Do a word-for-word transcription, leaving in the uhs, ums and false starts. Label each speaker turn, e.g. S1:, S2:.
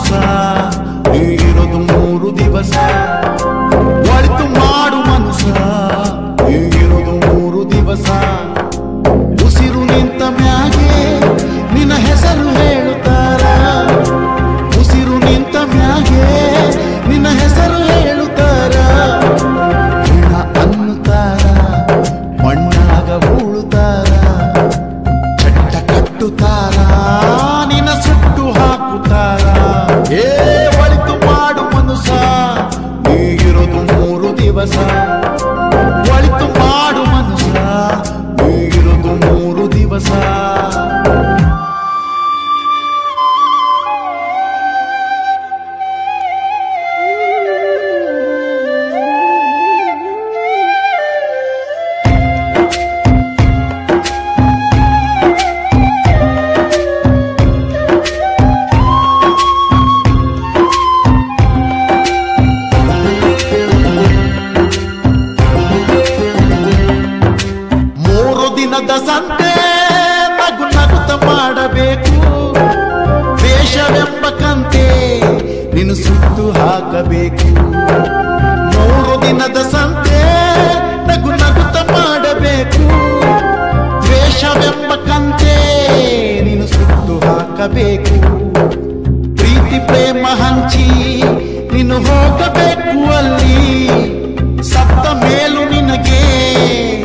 S1: ಮನುಸ ನೀಗಿರೋದು ಮೂರು ದಿವಸ ಒಳಿತು ಮಾಡು ಮನುಸ ನೀಗಿರೋದು ಮೂರು ದಿವಸ ಉಸಿರು ನಿಂತ ಮ್ಯಾಗೆ ನಿನ್ನ ಹೆಸರು ಹೇಳುತ್ತಾರ ಉಸಿರು ನಿಂತ ಮ್ಯಾಗೆ ನಿನ್ನ ಹೆಸರು ಹೇಳುತ್ತಾರ ಗುಣ ಅನ್ನುತ್ತಾರ ಮಣ್ಣಾಗ ಉಳುತ್ತಾರ ಚಟ್ಟ ಕಟ್ಟುತ್ತಾರ ನಿನ್ನ ಸುಟ್ಟು ಹಾಕುತ್ತಾರ ಏ ಒಳಿತು ಮಾಡು ಮನುಸ ನೀಗಿರೋದು ಮೂರು ದಿವಸ ಒಳಿತು ಮಾಡು ಮನುಸ ನೀಗಿರೋದು ಮೂರು ದಿವಸ ದಿನದ ಸಂತೆ ನಗು ನಗುತ್ತ ಮಾಡಬೇಕು ವೇಷವೆಂಬ ಕಂತೆ ನಿನ್ನ ಸುತ್ತು ಹಾಕಬೇಕು ಮೂರು ದಿನದ ಸಂತೆ ನಗು ನಗುತ್ತ ಮಾಡಬೇಕು ವೇಷವೆಂಬ ಕಂತೆ ನಿನ್ನ ಸುತ್ತು ಹಾಕಬೇಕು ಪ್ರೀತಿ ಪ್ರೇಮ ಹಂಚಿ ನೀನು ಹೋಗಬೇಕು ಅಲ್ಲಿ ಸತ್ತ ಮೇಲೆ